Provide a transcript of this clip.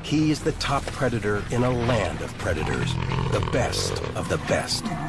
He is the top predator in a land of predators, the best of the best.